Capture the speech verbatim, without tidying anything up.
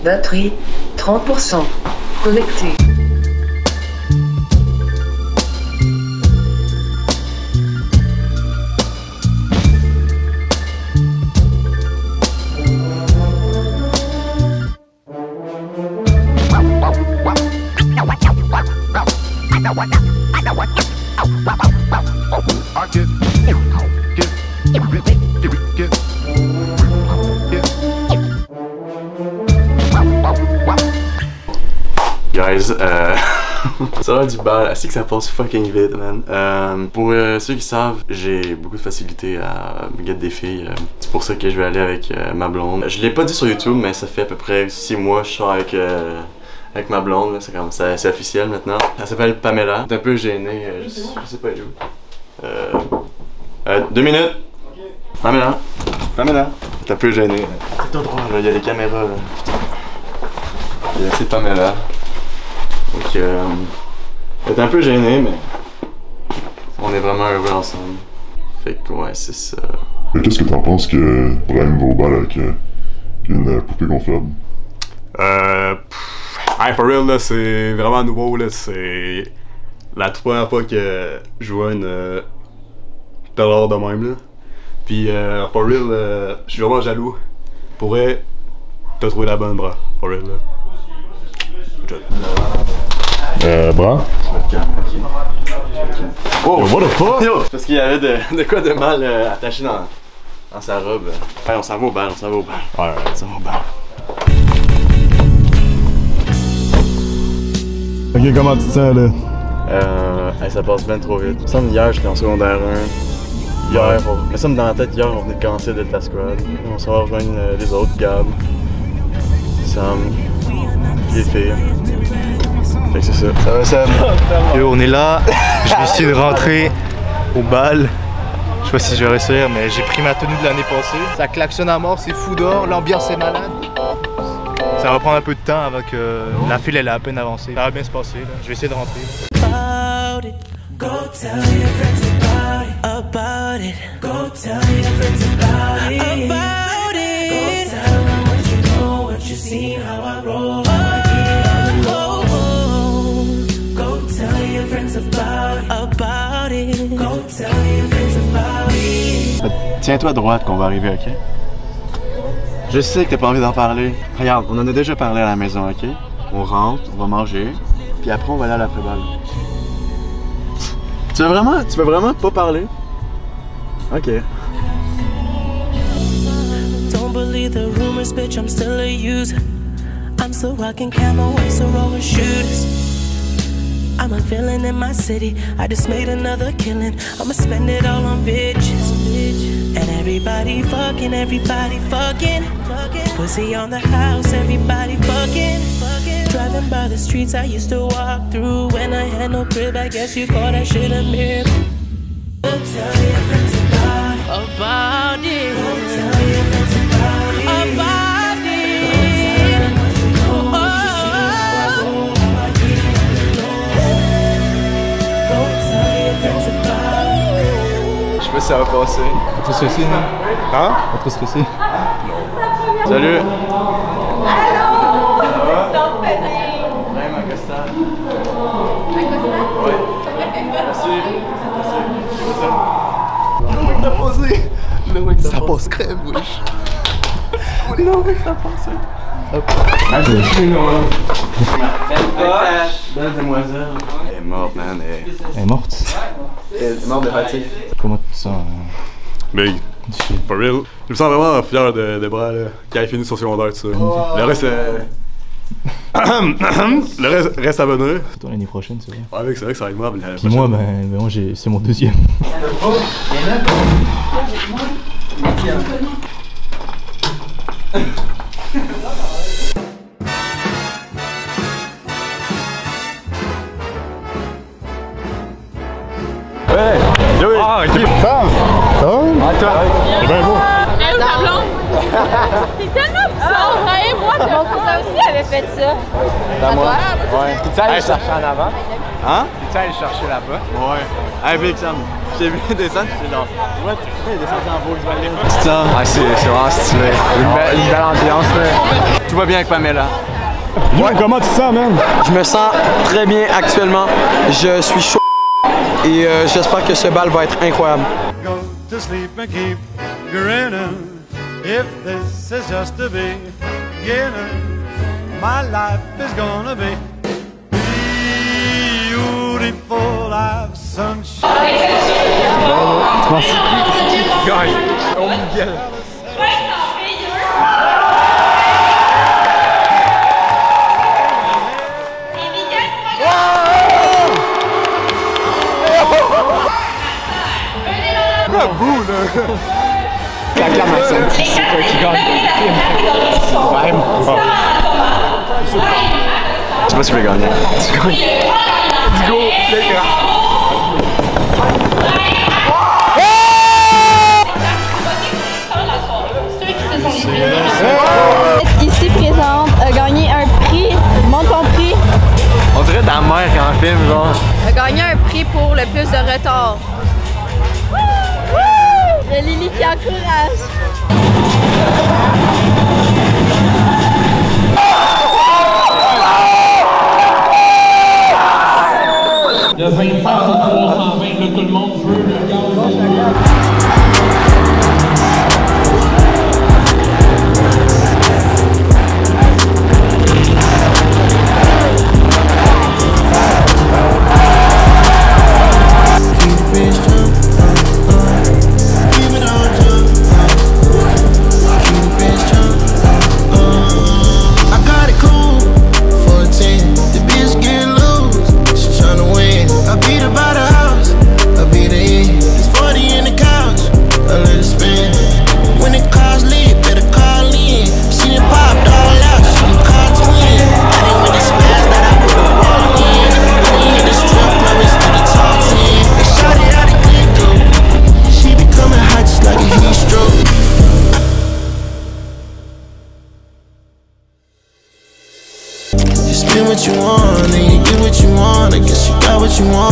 Batterie, trente pour cent. Connecté. Guys, euh, ça va du bal, ainsi que ça passe fucking vite, man. Euh, pour euh, ceux qui savent, j'ai beaucoup de facilité à me guetter des filles. Euh, c'est pour ça que je vais aller avec euh, ma blonde. Je l'ai pas dit sur YouTube, mais ça fait à peu près six mois que je sors avec, euh, avec ma blonde. C'est comme ça, c'est officiel maintenant. Elle s'appelle Pamela. Je suis un peu gêné, euh, je, je sais pas où. Euh, euh, deux minutes. Pamela. Pamela. T'es un peu gêné. C'est tout droit, là, il y a les caméras. Là. C'est Pamela. Donc, euh, elle est un peu gênée, mais on est vraiment heureux ensemble. Fait que, ouais, c'est ça. Qu'est-ce que t'en penses que Brian va au bal avec euh, une poupée gonflable? Euh. Pff, hey, for real, là, c'est vraiment nouveau, là. C'est la toute première fois que je vois une euh, perle de même, là. Puis, euh, for real, euh, je suis vraiment jaloux. Pour vrai, t'as trouvé la bonne, bras. For real, là. Euh, bras? Oh, what the fuck? Yo, parce qu'il y avait de, de quoi de mal euh, attaché dans, dans sa robe. Ouais, on s'en va au bal, on s'en va au bal. Ouais, ouais. On s'en va au bal. Ok, comment tu te sens là? Euh, hey, ça passe bien trop vite. Il me semble hier, j'étais en secondaire un. Hier, on... il me semble dans la tête, hier, on venait de commencer Delta Squad. On s'en va rejoindre euh, les autres, Gab, Sam, les filles. Fait que c'est ça. Ça va, Sam? Yo, on est là. Je vais essayer de rentrer au bal. Je sais pas si je vais réussir, mais j'ai pris ma tenue de l'année passée. Ça klaxonne à mort, c'est fou dehors, l'ambiance est malade. Ça va prendre un peu de temps avant que la file elle a à peine avancé. Ça va bien se passer, là. Je vais essayer de rentrer. About it. Go tell your friends about it. About it. Go tell your friends about it. About it. Go tell them what you know, what you see, how I roll. About it. Go tell your friends about it. Tiens-toi à droite qu'on va arriver, ok? Je sais que t'as pas envie d'en parler. Regarde, on en a déjà parlé à la maison, ok? On rentre, on va manger, puis après on va aller à l'après-balle. Tu veux vraiment, tu veux vraiment pas parler? Ok. Don't believe the rumors, bitch, I'm still a user. I'm still rocking camo, I still roll with shooters. I'm a villain in my city, I just made another killing. I'ma spend it all on bitches. And everybody fucking, everybody fucking. Pussy on the house, everybody fucking. Driving by the streets I used to walk through. When I had no crib, I guess you call that shit a miracle. Tell your friends about it. About it. Tell your friends about it. About it. Je sais pas si ça va passer. Pas trop stressé, non? Hein? Pas trop stressé? Non. Salut! Allô! Ça va? Non, fais rien! Même un costard. Un costard? Oui. Merci. Merci. C'est ça. Non, mec, t'as posé! Non, mec, ça passe crème, wesh! Non, mec, ça passe. Ah, j'ai chié, non, belle demoiselle. Elle est morte, man. Elle, Elle est morte? elle est morte de fatigue. Comment tu te sens? Euh... Big. For real. Je me sens vraiment fier de, de Bras, là, qui a fini son secondaire, tout ça. Oh. Le reste, euh... le reste reste à venir. C'est toi l'année prochaine, c'est vrai. Ouais, mec, c'est vrai que ça va être mort. Puis moi, ben, ben moi c'est mon deuxième. Ouais! Yo, oui! Ah, ok! Sam! Ça va? Ah, toi! C'est bien beau! Elle où ta blonde? C'est tellement bizarre! Ouais, moi, ça aussi avait fait ça. C'est à moi? Ouais. Tu sais, aller chercher en avant? Hein? Tu allé chercher là-bas? Ouais. Hey Big Sam, j'ai vu descendre, c'est genre. Ouais, tu fais descendre en Volkswagen. C'est ça. Ouais, c'est vraiment stylé. Une belle, une belle ambiance, là. Tout va bien avec Pamela. Ouais, comment tu te sens, man? Je me sens très bien actuellement. Je suis chaud et euh, j'espère que ce bal va être incroyable. Go to sleep and keep grinning. If this is just the beginning, my life is gonna be beautiful. I've sunshine. Guys, oh Miguel. La acclamation, c'est toi qui gagne. Vraiment. Je sais pas si je vais gagner. Tu gagnes. Let's go, les gars. Ici présente a gagné un prix. Montre ton prix. On dirait ta mère quand on filme, genre. A gagné un prix pour le plus de retard. Il y a Lily qui encourage. Il y a vingt-cinq trois cent vingt, là, tout le monde veut le gaz. What you want, and you get what you want. I guess you got what you want.